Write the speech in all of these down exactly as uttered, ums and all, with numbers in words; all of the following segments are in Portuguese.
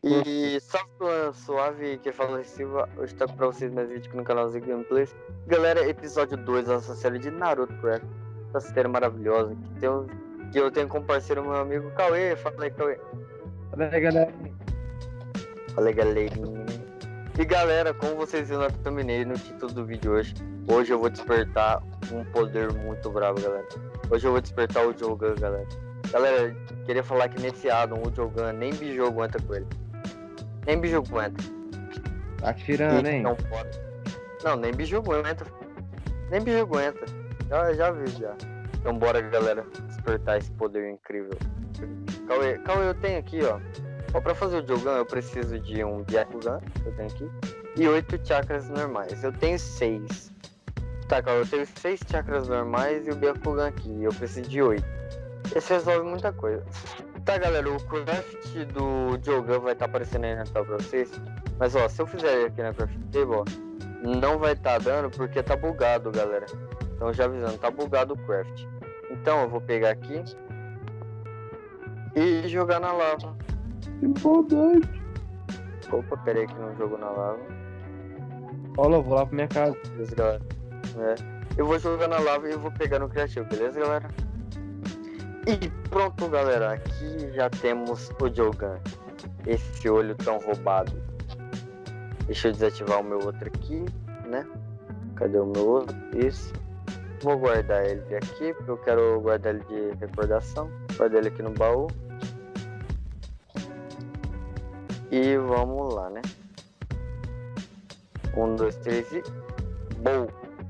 E só suave que fala Silva, hoje trago pra vocês mais vídeo aqui no canal Z Gameplays. Galera, episódio dois dessa série de Naruto Craft. Essa série maravilhosa que, tem um, que eu tenho como parceiro meu amigo Cauê. Fala aí, Cauê. Fala aí, galera. Fala aí, galerinha. E galera, como vocês viram na thumbnail no título do vídeo hoje, hoje eu vou despertar um poder muito bravo, galera. Hoje eu vou despertar o Jogan, galera. Galera, queria falar que nesse Adam, o Jogan, nem Biju aguenta com ele. Nem Biju aguenta. Tá tirando, hein? Não pode. Não, nem Biju aguenta. Nem Biju aguenta. Já, já vi, já. Então bora, galera, despertar esse poder incrível. Cauê, Cauê, eu tenho aqui, ó. Ó, pra fazer o Jogan, eu preciso de um Byakugan, que eu tenho aqui, e oito chakras normais. Eu tenho seis. Tá, Cauê, eu tenho seis chakras normais e o Byakugan aqui. Eu preciso de oito. Esse resolve muita coisa. Tá, galera, o craft do Jogan vai estar tá aparecendo aí na tela pra vocês. Mas, ó, se eu fizer aqui na craft table, ó, não vai estar tá dando porque tá bugado, galera. Então, já avisando, tá bugado o craft. Então, eu vou pegar aqui e jogar na lava. Que maldade. Opa, peraí que não jogou na lava. Olha, eu vou lá pra minha casa. Beleza, galera. É. Eu vou jogar na lava e eu vou pegar no criativo, beleza, galera? E pronto, galera. Aqui já temos o Jogan. Esse olho tão roubado. Deixa eu desativar o meu outro aqui, né? Cadê o meu outro? Isso. Vou guardar ele aqui, porque eu quero guardar ele de recordação. Guardar ele aqui no baú. E vamos lá, né? Um, dois, três e... Bom!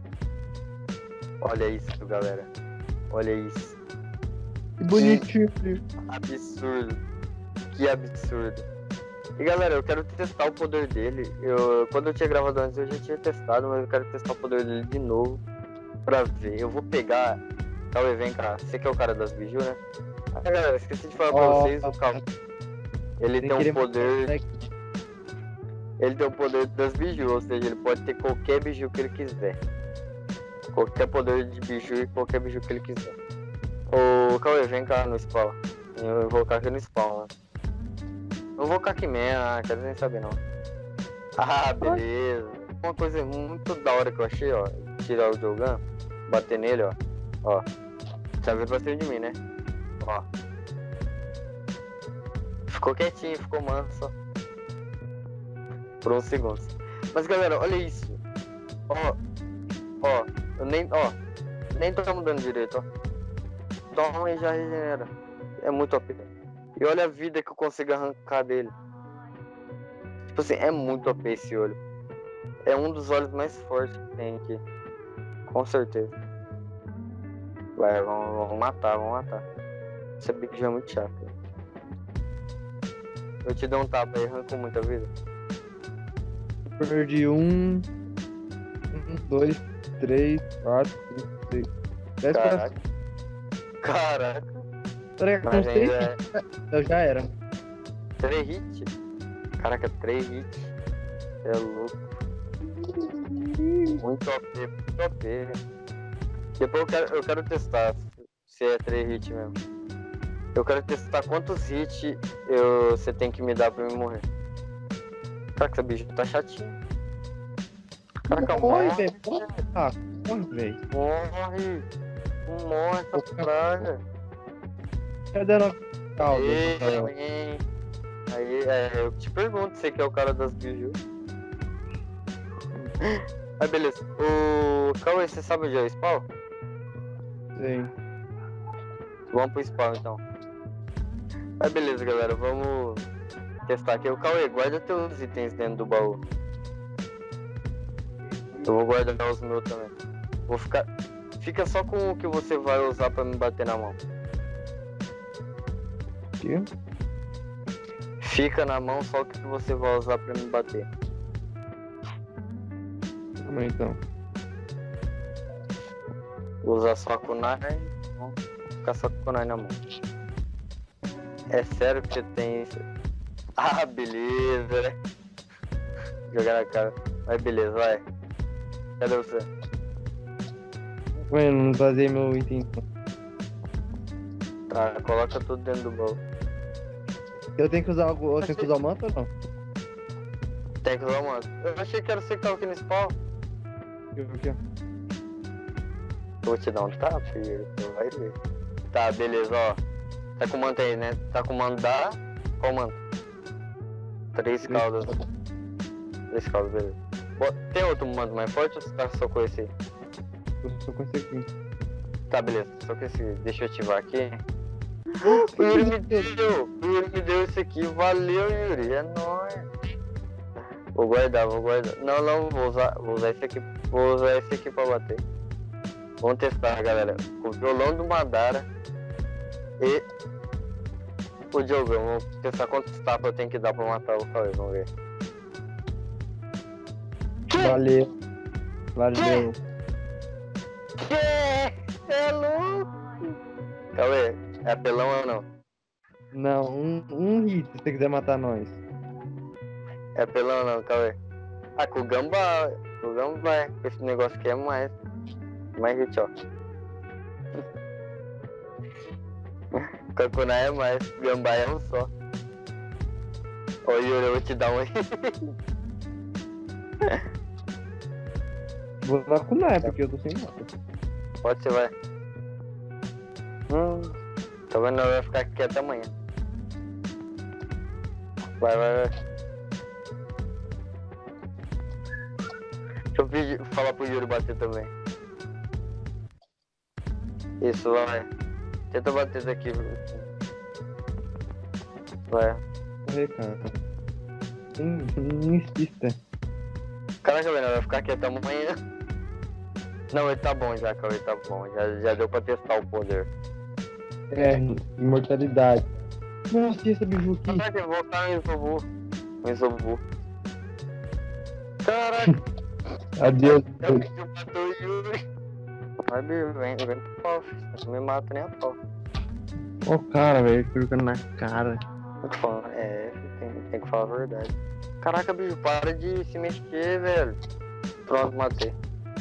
Olha isso, galera. Olha isso. Que bonitinho. Que absurdo. Que absurdo. E galera, eu quero testar o poder dele. Eu, quando eu tinha gravado antes, eu já tinha testado, mas eu quero testar o poder dele de novo. Pra ver. Eu vou pegar... Cauê, vem cá. Você que é o cara das biju, né? Ah, galera, esqueci de falar oh, pra vocês. O Cauê... Ele tem um poder... Ele tem o poder das biju, ou seja, ele pode ter qualquer biju que ele quiser. Qualquer poder de biju e qualquer biju que ele quiser. Ô, Cauê, vem cá no spawn. Eu vou colocar aqui no spawn, né? Não vou colocar aqui mesmo, ah, quero nem saber não. Ah, beleza. Uma coisa muito da hora que eu achei, ó. Tirar o Jogan, bater nele, ó. Ó. Já veio pra cima de mim, né? Ó. Ficou quietinho, ficou manso, ó. Por uns segundos. Mas galera, olha isso. Ó. Ó. Eu nem. Ó. Nem tô mudando direito, ó. Toma e já regenera. É muito O P. E olha a vida que eu consigo arrancar dele. Tipo assim, é muito O P esse olho. É um dos olhos mais fortes que tem aqui. Com certeza. Vai, vamos, vamos matar, vamos matar. Esse bicho já é muito chato. Eu te dou um tapa aí, arrancou muita vida. Perdi um, um, dois, três, quatro, cinco, seis, dez. Caraca. Caraca. Mas três é... hits, eu já era. Três hits? Caraca, três hits. É louco. Muito O P, muito O P. Depois eu quero, eu quero testar se é três hits mesmo. Eu quero testar quantos hits eu, você tem que me dar pra me morrer. Caraca, esse bicho tá chatinho. Caraca, morre, morre, velho. Ah, morre, velho. Morre. Não morre essa praga. Cadê a calda? Aí, aí, é, eu te pergunto, você que é o cara das biju. Aí, beleza. O Cauê, você sabe onde é o spawn? Sim. Vamos pro spawn, então. Aí, beleza, galera. Vamos testar aqui. O Cauê, guarda teus itens dentro do baú. Eu vou guardar os meus também. Vou ficar... Fica só com o que você vai usar pra me bater na mão. Que? Fica na mão só o que você vai usar pra me bater. Calma aí, então. Vou usar só a kunai. Vou ficar só com a kunai na mão. É sério que você tem isso? Ah, beleza, né? Jogar na cara. Mas beleza, vai. Cadê você? Mano, não vazei meu item. Tá, coloca tudo dentro do baú. Eu tenho que usar, algo- eu tenho que usar o manto ou não? Tem que usar o manto. Eu achei que era você que tava aqui no spawn. Eu vou aqui, ó. Eu vou te dar um tapa, filho. Você vai ver. Tá, beleza, ó. Tá com manto aí, né? Tá com manto da... Qual manto? Três caudas. Três caudas, beleza. Bo- Tem outro manto mais forte ou você tá só com esse aí? Eu só consegui. Tá, beleza. Só com esse. Deixa eu ativar aqui. O Yuri me deu. O Yuri me deu esse aqui. Valeu, Yuri. É nóis. Vou guardar, vou guardar. Não, não, vou usar. Vou usar esse aqui. Vou usar esse aqui pra bater. Vamos testar, galera. O violão do Madara e o Diogo. Vamos testar quantos tapas eu tenho que dar pra matar o Cauê. Vamos ver. Valeu. Valeu. Que? É louco? Cauê, é apelão ou não? Não, um, um hit se você quiser matar nós. É apelão ou não, Cauê? Ah, com o Gambá. Com o Gambá. Esse negócio aqui é mais. Mais hit, ó. Kakuná é mais. Gambá é um só. Ô Yuri, eu vou te dar um aí. Vou lá com o Nai, porque eu tô sem nada. Pode ser, vai. Hum. Tá vendo? Eu vou ficar aqui até amanhã. Vai, vai, vai. Deixa eu pedir, falar pro Yuri bater também. Isso, vai. Tenta bater isso aqui. Vai. Correr, cara. Não, não insista. Caraca, velho, vai ficar aqui até amanhã. Não, ele tá bom já, Cauê, tá bom. Já, já deu pra testar o poder. É, imortalidade. Nossa, e essa biju aqui? Caraca, eu vou voltar no Isobu. No Isobu. Caraca, Adeus. eu que matou o Yuri. Vai, Bill, vem, vem pro pau, filho. Não me mata nem a pau. Ó, o cara, velho, jogando na cara. Tô falando, é, tem, tem que falar a verdade. Caraca, bicho, para de se mexer, velho. Pronto, matei.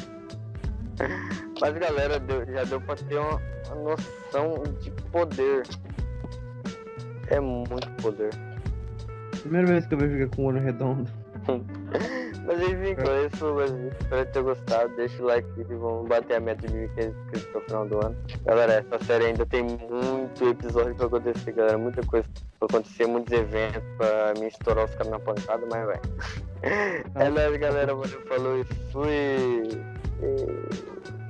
Mas galera, deu- já deu pra ter uma, uma noção de poder. É muito poder. Primeira vez que eu vejo jogar com o olho redondo. Mas enfim, com isso, mas espero ter gostado. Deixa o like e vamos bater a meta de mil e quinhentos inscritos pro final do ano. Galera, essa série ainda tem muito episódio pra acontecer, galera. Muita coisa pra acontecer, muitos eventos pra me estourar os caras na pancada, mas vai. É nóis, galera. Valeu, falou e fui. E...